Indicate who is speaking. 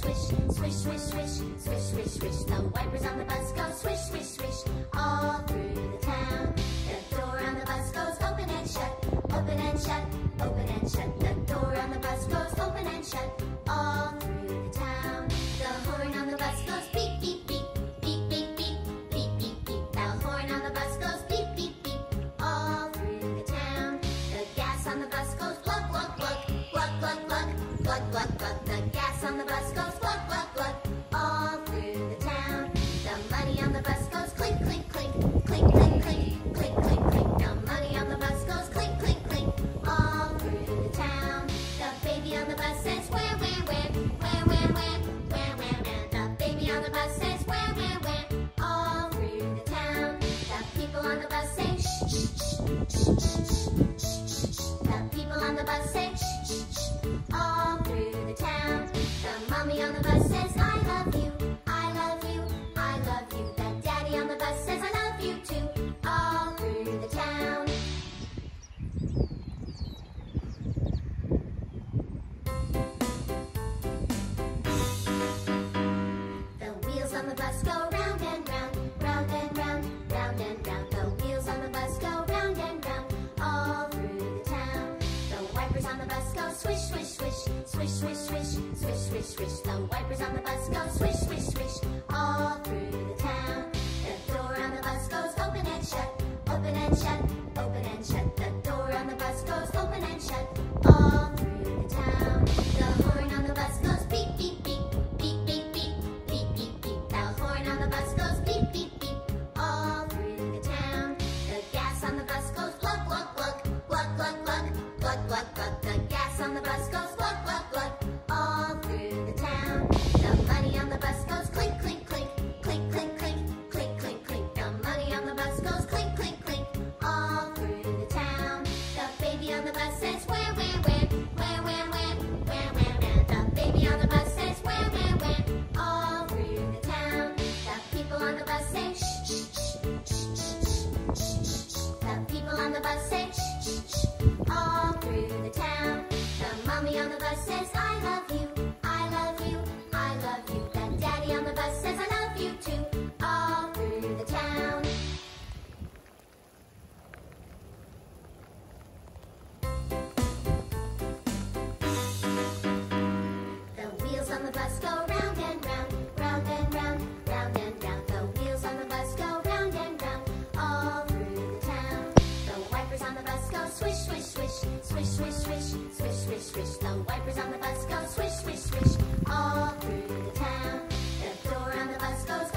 Speaker 1: swish, swish, swish, swish, swish, swish. The wipers on the bus go swish, swish, swish, all through the town. The door on the bus goes open and shut, open and shut, open and shut. The door on the bus goes open and shut, all through the town. The horn on the bus goes beep, beep, beep, beep, beep, beep, beep, beep, beep. The horn on the bus goes beep, beep, beep, all through the town. The gas on the bus goes glug, glug, glug, glug, glug, glug, glug, glug, glug. The gas on the bus goes glug, glug, glug, all through the town. The money on the bus goes clink, clink, clink, clink, clink, clink, clink, clink, clink. The money on the bus goes clink, clink, clink, all through the town. The baby on the bus says where, where, where, where, where, where, where, where, where. The baby on the bus says where, where, where, all through the town. The people on the bus say shh, shh, shh, shh, shh, shh, shh, shh. The people on the bus say shh, shh, shh, all through the town. The mommy on the bus says I love you, I love you, I love you. The daddy on the bus says I love you too, all through the town. The wheels on the bus go round and round, round and round, round and round. The wheels on the bus go round and round, all through the town. The wipers on the bus go swish, swish, swish, swish, swish, swish, swish, swish, swish. The wipers on the bus go swish, swish, swish, all through the town. The door on the bus goes open and shut, open and shut, open and shut. The door on the bus goes open and shut, all through the town. The horn on the bus goes beep, beep, beep, beep, beep, beep, beep, beep, beep. The horn on the bus goes beep, beep, beep, all through the town. The gas on the bus goes glug, glug, glug, glug, glug, glug, glug, glug, glug. The gas on the bus goes glug, glug, glug, all through the town. The money on the bus goes clink, clink, clink, clink, clink, clink, clink, clink, clink. The money on the bus goes clink, clink, clink, all through the town. The baby on the bus says where, where, where, where, where, where, where, where, where. The baby on the bus says where, where, where, all through the town. The people on the bus say shh, shh, shh, shh, shh, shh, shh, shh. The people on the bus say shh, shh, shh, all through the town. The mommy on the bus says I love you, I love you, I love you. The daddy on the bus says I love you too, all through the town. The wheels on the bus go round and round, round and round, round and round. The wheels on the bus go round and round, all through the town. The wipers on the bus go swish, swish, swish, swish, swish, swish, swish, swish, swish. The wipers on the bus go swish, swish, swish, all through the town. The door on the bus goes